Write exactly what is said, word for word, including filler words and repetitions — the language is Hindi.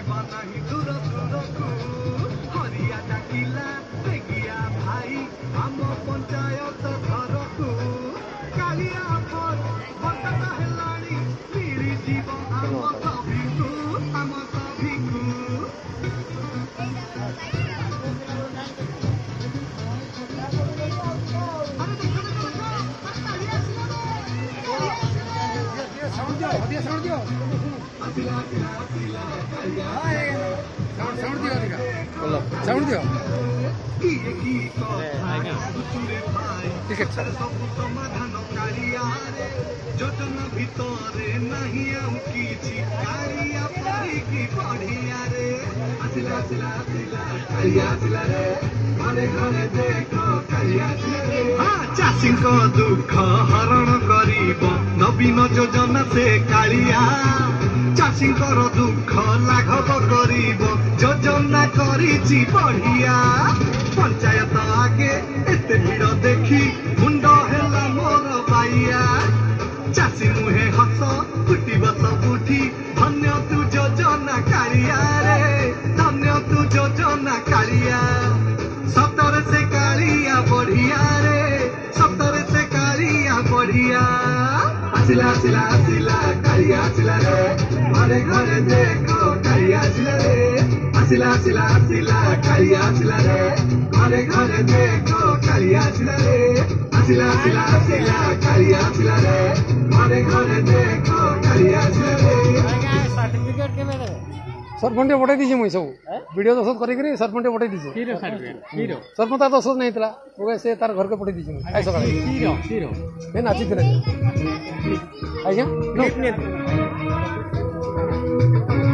जीवा नहीं दूर दूर को हरिया डाकिला बेगिया भाई आम पंचायत घर को कालिया पर बंटना हेलानी मिली जीव आम सभी को आम सभी को साउंड दियो साउंड दियो साउंड दियो ठीक है समाधान योजना भितर नहीं आउ किछि कारिया पड़ी बढ़िया रे आसिला आसिला आसिला कारिया आसिला रे घरे घरे देखो कारिया आसिला रे हां चाषी को दुख हरण करिब नवीन योजना से कारिया चाषी को दुख लाघव करिब योजना करिछि बढ़िया पंचायत आगे एते भीड़ देखी मुंड हेला मोर बाइया चाषी मुहे हस फुटी बस बुठी धन्य तू योजना कारिया रे धन्य तू योजना कारिया सतर से कारिया बढ़िया रे सतर से कारिया बढ़िया आसिला आसिला आसिला कारिया आसिला रे घरे घरे देखो कारिया आसिला रे आसिला आसिला आसिला कारिया आसिला रे घरे घरे देखो कारिया आसिला रे आसिला आसिला आसिला कारिया आसिला रे घरे घरे देखो कारिया आसिला रे सर्टिफिकेट के मेरे सरपंच पठाई दीजिए मुई सब वीडियो दस करी सरपंच पठाई दीजिए हीरो सर्टिफिकेट सरपंच दस नहीं था वो से तार घर के पठाई दीजिए मुई आई सकाळे हीरो हीरो मैं नाची थे आज्ञा